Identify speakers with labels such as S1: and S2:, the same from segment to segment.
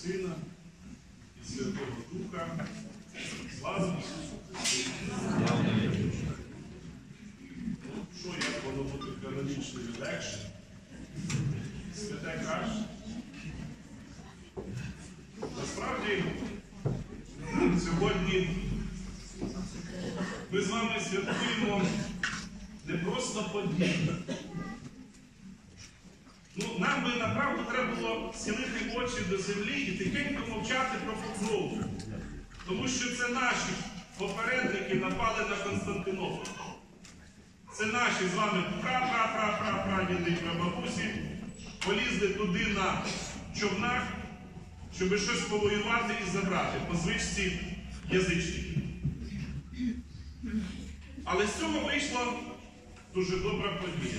S1: Сина і Святого Духа. Слава Ісусу Христу! Що, як воно бути канонічно і легше? Святе каже. Насправді, сьогодні ми з вами святкуємо не просто подію. Нам би, направду, треба було схилити очі до землі і тихенько мовчати про Покрову. Тому що це наші попередники напали на Константинополь. Це наші з вами прадіди і прабабусі полізли туди на човнах, щоб щось повоювати і забрати по звичці язичників. Але з цього вийшла дуже добра подія.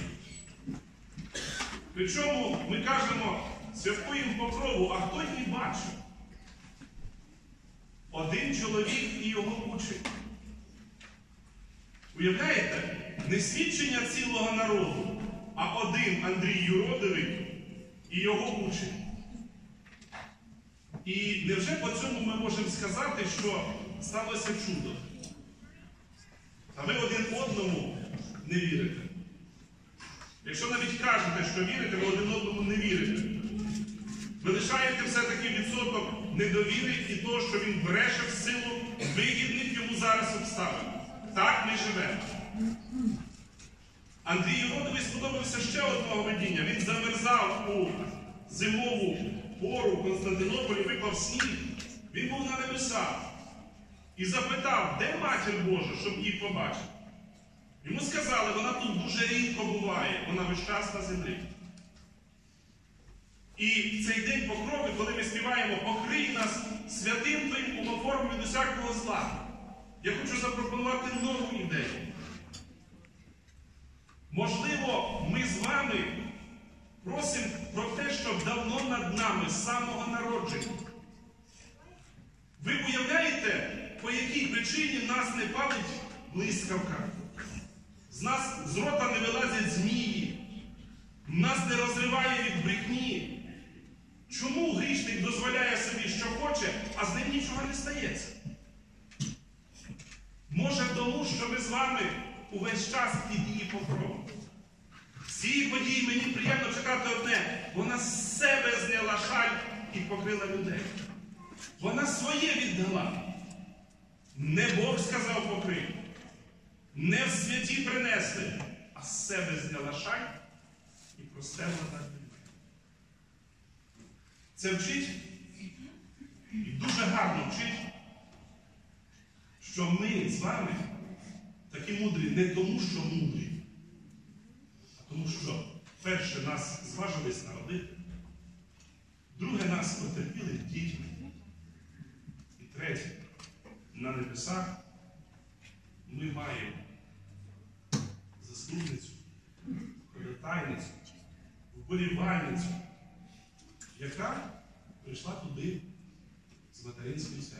S1: Причому ми кажемо, святкуємо Покрову, а хто її бачив? Один чоловік і його учень. Уявляєте? Не свідчення цілого народу, а один Андрій Юродивий і його учень. І невже по цьому ми можемо сказати, що сталося чудо? А ви один одному не вірите. Якщо навіть кажете, що вірите, ви один одному не вірите. Ви лишаєте все-таки відсоток недовіри і того, що він бреше в силу вигідних йому зараз обставин. Так ми живемо. Андрію Родові сподобався ще одного видіння. Він замерзав у зимову пору в Константинополі, випав сніг. Він був на небесах і запитав, де Матір Божа, щоб її побачити. Йому сказали, вона тут дуже рідко буває, вона весь час на землі. І в цей день Покрови, коли ми співаємо «Покрий нас святим Твоїм умоформом від усякого зла», я хочу запропонувати нову ідею. Можливо, ми з вами просимо про те, що давно над нами, з самого народження. Ви уявляєте, по якій причині нас не палить блискавка? З нас з рота не вилазять змії, нас не розриває від брехні. Чому грішник дозволяє собі, що хоче, а з ним нічого не стається? Може тому, що ми з вами увесь час під її покровом. З цієї події мені приємно читати одне. Вона з себе зняла шаль і покрила людей. Вона своє віддала. Не Бог сказав покрив. Не в святі принесли, а з себе зняла шаль і простерла над людьми. Це вчить, і дуже гарно вчить, що ми з вами такі мудрі не тому, що мудрі, а тому, що перше нас зважились народити, друге нас потерпіли дітьми, і третє, на небесах ми маємо заступницю, ходатайницю, вболівальницю, яка прийшла туди з материнським серцем.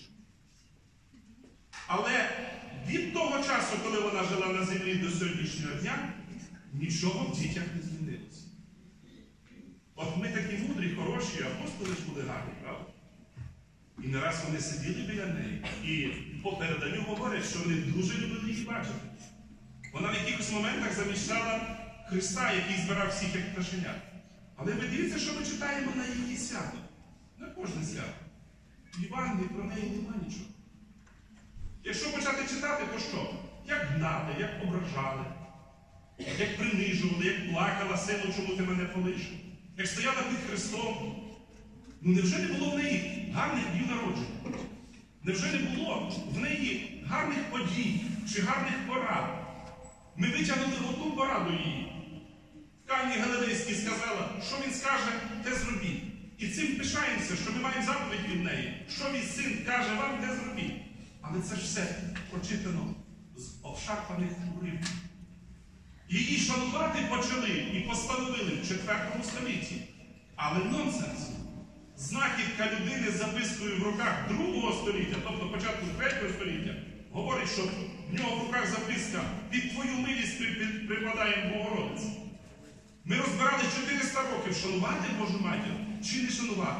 S1: Але від того часу, коли вона жила на землі до сьогоднішнього дня, нічого в дітях не змінилося. От ми такі мудрі, хороші, апостоли ж були гарні, правда? І не раз вони сиділи біля неї. І по переданню говорять, що вони дуже любили її бачити. Вона в якихось моментах заміщала Христа, який збирав всіх як пташенят. Але ви дивіться, що ми читаємо на її свято. На кожне свято. В Євангелії про неї нема нічого. Якщо почати читати, то що? Як гнали, як ображали, як принижували, як плакала, сину, чому ти мене полишив, як стояла під Христом. Невже не було в неї гарних днів народження? Невже не було в неї гарних подій чи гарних порад? Ми витягнули одну пораду її. В Кані Галилейській сказала, що він скаже, те зробіть. І цим пишаємося, що ми маємо заповідь від неї. Що мій син каже вам, те зробіть. Але це ж все прочитано з обшарпаних уривків. Її шанувати почали і постановили в 4 столітті. Але нонсенс. Знахідка людини з запискою в руках 2 століття, тобто початку 3 століття, говорить, що в нього в руках записка «Під твою милість припадаємо Богородиці». Ми розбирали 400 років, шанувати Божу Матір чи не шанувати.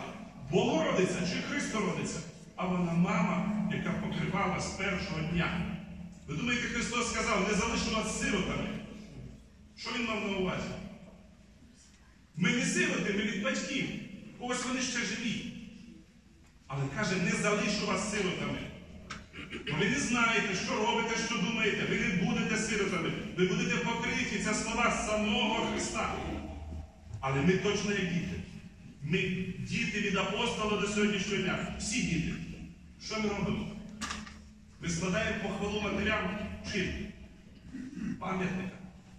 S1: Богородиця чи Христородиця, а вона мама, яка покривала з першого дня. Ви думаєте, Христос сказав, не залишу вас сиротами? Що Він мав на увазі? Ми не сироти, ми від батьків. Ось вони ще живі. Але каже, не залишу вас сиротами. Бо ви не знаєте, що робите, що думаєте. Ви не будете сиротами. Ви будете покриті. Це слова самого Христа. Але ми точно як діти. Ми діти від апостола до сьогоднішнього дня. Всі діти. Що ми робимо? Ми складаємо похвалу матерям чим? Пам'ятника.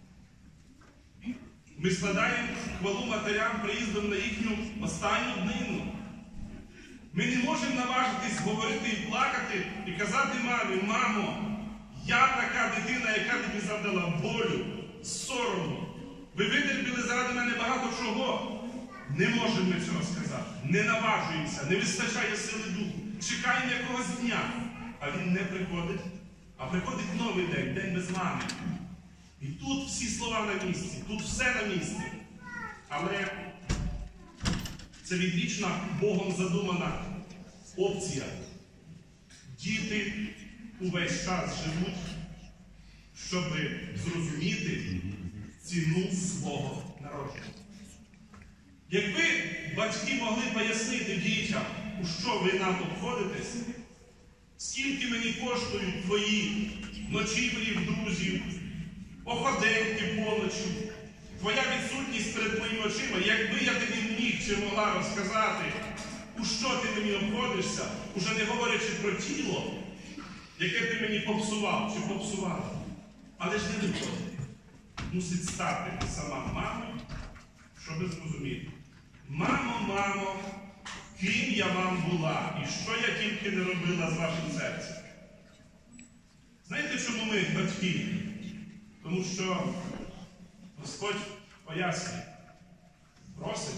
S1: Ми складаємо хвалу матерям приїздом на їхню останню днину. Ми не можемо наважитись говорити і плакати, і казати мамі, мамо, я така дитина, яка тобі завдала болю, сорому. Ви витерпіли заради мене багато чого. Не можемо ми цього сказати. Не наважуємося, не вистачає сили духу. Чекаємо якогось дня. А він не приходить. А приходить новий день, день без мами. І тут всі слова на місці, тут все на місці. Але це відвічна Богом задумана опція. Діти увесь час живуть, щоб зрозуміти ціну свого народження. Якби батьки могли пояснити дітям, у що ви нам обходитесь, скільки мені коштують твої ночівлі в друзів, походеньки поночі, твоя відсутність перед моїми очима, якби я тобі міг чи могла розказати, у що ти мені обходишся, уже не говорячи про тіло, яке ти мені попсував чи попсувала. Але ж не виходить. Мусить стати сама мама, щоб зрозуміти. Мамо, мамо, ким я вам була і що я тільки не робила з вашим серцем. Знаєте, чому ми батьки? Тому що Господь пояснює, просить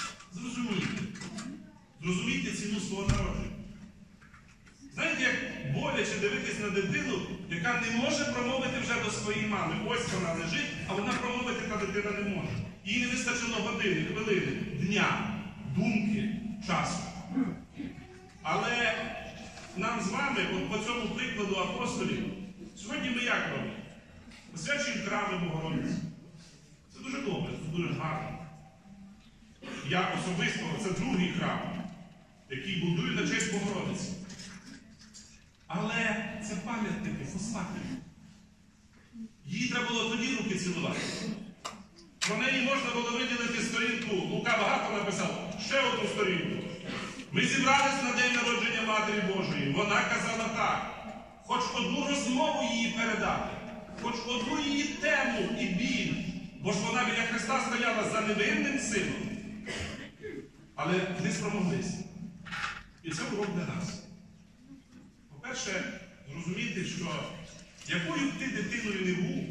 S1: зрозумійте ціну свого народження. Знаєте, як боляче дивитись на дитину, яка не може промовити вже до своєї мами. Ось вона лежить, а вона промовити та дитина не може. Їй не вистачило години, хвилини, дня, думки, часу. Але нам з вами, от по цьому прикладу апостолів, сьогодні ми як робимо? Освячуємо храми Богородиці. Це дуже добре, це дуже гарно. Я особисто, це другий храм, який будую на честь Богородиці. Але це пам'ятники, фосфати. Їй треба було тоді руки цілувати. Про неї можна було виділити сторінку. Лука багато написав, ще одну сторінку. Ми зібрались на день народження Матері Божої. Вона казала так. Хоч одну розмову її передати, хоч одну її тему і біль. Бо ж вона біля Христа стояла за невинним сином. Але не спромоглися. І це урок для нас. По-перше, зрозуміти, що якою б ти дитиною не був,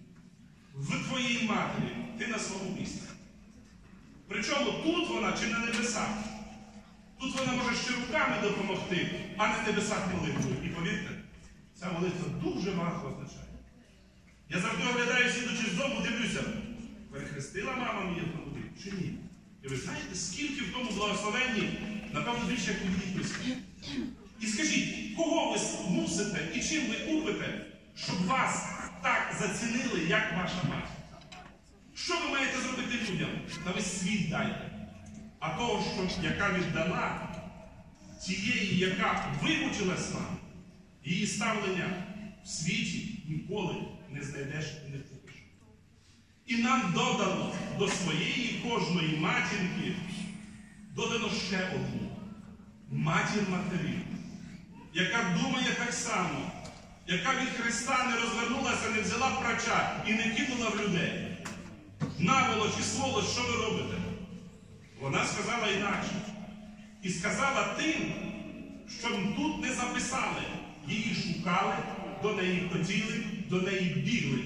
S1: в твоїй матері ти на своєму місці. Причому тут вона чи на небесах. Тут вона може ще руками допомогти, а на небесах молитвою. І повірте, ця молитва дуже багато означає. Я завжди оглядаю, сідучи з дому, дивлюся, перехрестила мама мені автомобіль чи ні? І ви знаєте, скільки в тому благословенні, напевно, більше, як у дітності. І скажіть, кого ви мусите і чим ви купите, щоб вас так зацінили, як ваша мать? Що ви маєте зробити людям? Та ви світ дайте. А того, що яка віддана, тієї, яка вивчилась вам, її ставлення в світі ніколи не знайдеш і не купиш. І нам додано до своєї кожної матінки, додано ще одну. Матір матерів, яка думає так само, яка від Христа не розвернулася, не взяла прача і не кинула в людей. Наволоч і сволоч, що ви робите? Вона сказала інакше. І сказала тим, що тут не записали. Її шукали, до неї хотіли, до неї бігли.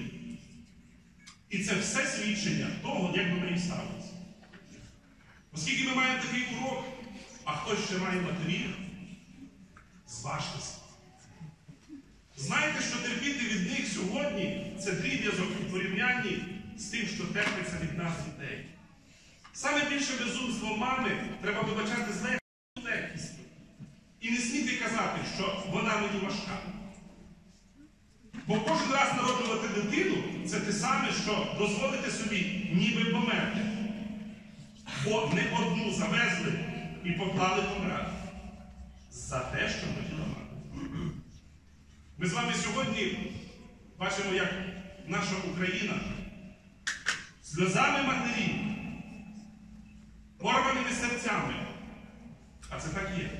S1: І це все свідчення того, як до неї ставиться. Оскільки ми маємо такий урок, а хтось ще має матерів, зважтеся. Знайте, що терпіти від них сьогодні – це дріб'язок у порівнянні з тим, що терпиться від нас дітей. Саме більше безумство мами треба вибачати з нею. і важка. Бо кожен раз народжувати дитину – це те саме, що дозволити собі ніби померти. Бо не одну завезли і поклали помирати. За те, що хотіла мати. Ми з вами сьогодні бачимо, як наша Україна сльозами матерів, порваними серцями, а це так є,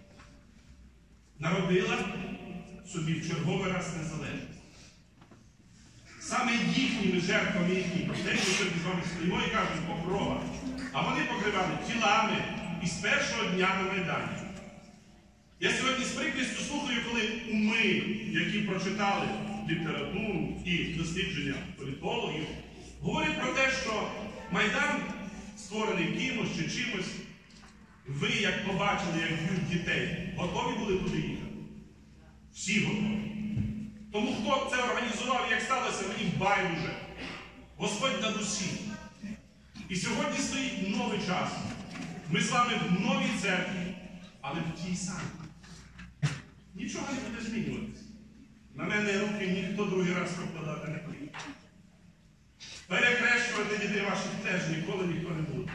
S1: народила собі в черговий раз незалежність. Саме їхніми жертвами, їхні дітей, ми сьогодні з вами стоїмо і кажемо покрова, а вони покривали тілами із першого дня на Майдані. Я сьогодні з прикрістю слухаю, коли уми, які прочитали літературу і дослідження політологів, говорять про те, що Майдан створений кимось чи чимось. Ви, як побачили, як б'ють дітей, готові були туди їхати? Всі готові. Тому хто це організував і як сталося, мені байдуже. Господь над усім. І сьогодні стоїть новий час. Ми з вами в новій церкві, але в тій самій. Нічого не буде змінюватися. На мене руки ніхто другий раз покладати не буде. Перекрещувати дітей ваших теж ніколи ніхто не буде.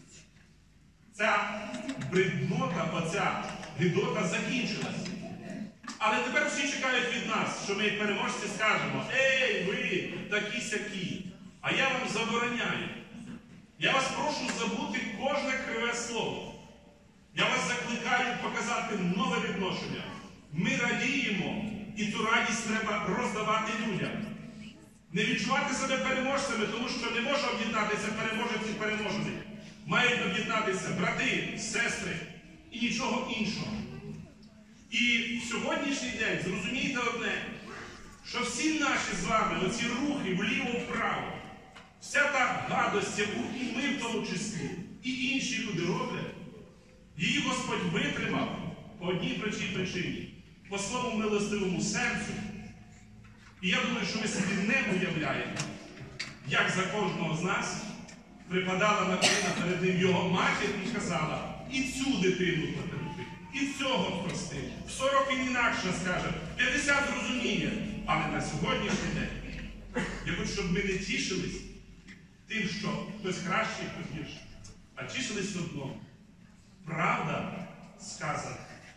S1: Ця бреднота, оця гидота закінчилась. Але тепер всі чекають від нас, що ми як переможці скажемо: «Ей, ви такі-сякі, а я вам забороняю. Я вас прошу забути кожне криве слово. Я вас закликаю показати нове відношення. Ми радіємо, і ту радість треба роздавати людям. Не відчувати себе переможцями, тому що не може об'єднатися переможець і переможений. Мають об'єднатися брати, сестри і нічого іншого. І в сьогоднішній день зрозумійте одне, що всі наші з вами оці рухи вліво-вправо, вся та гадость, яку і ми в тому числі, і інші люди роблять, її Господь витримав по одній простій причині – по своєму милостивому серцю. І я думаю, що ми собі не уявляємо, як за кожного з нас припадала на коліна перед ним його матір і казала: і цю дитину потерпи, і цього прости. В 40 він інакше скаже, 50 зрозуміння. Але на сьогоднішній день я хочу, щоб ми не тішились тим, що хтось кращий, хтось гірший, а тішились одному. Правда сказана.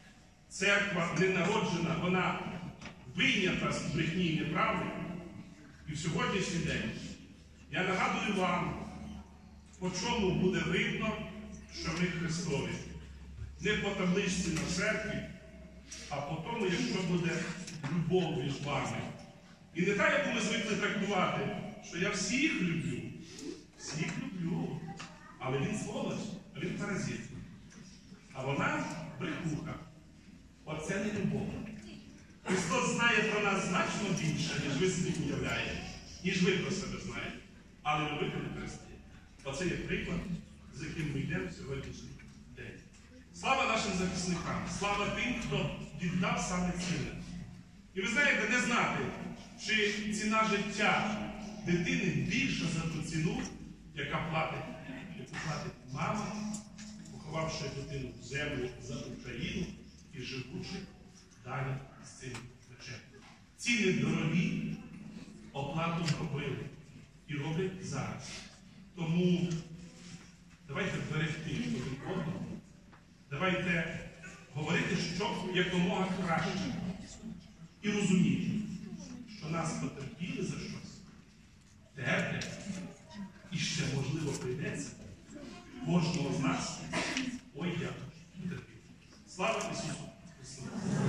S1: Церква не народжена, вона вийнята з брехні і неправди. І в сьогоднішній день я нагадую вам, по чому буде видно, що ми Христові. Не по табличці на церкві, а по тому, якщо буде любов між вами. І не так, як ми звикли трактувати, що я всіх люблю. Всіх люблю. Але він сволоч, він паразит. А вона брехуха. Оце не любов. Христос знає про нас значно більше, ніж ви собі уявляєте, ніж ви про себе знаєте. Але любити не перестає. Оце є приклад, з яким ми йдемо в сьогоднішній день. Слава нашим захисникам, слава тим, хто віддав саме цінне. І ви знаєте, не знати, чи ціна життя дитини більша за ту ціну, яку платить мама, поховавши дитину в землю за Україну і живучи далі з цим плечем. Ціни дорогі, оплату зробили і роблять зараз. Тому давайте берегти один одного, давайте говорити, що якомога краще. І розуміти, що нас потерпіли за щось, терплять, і ще, можливо, прийдеться кожного з нас, ой, я потерпів. Слава Ісусу Христу!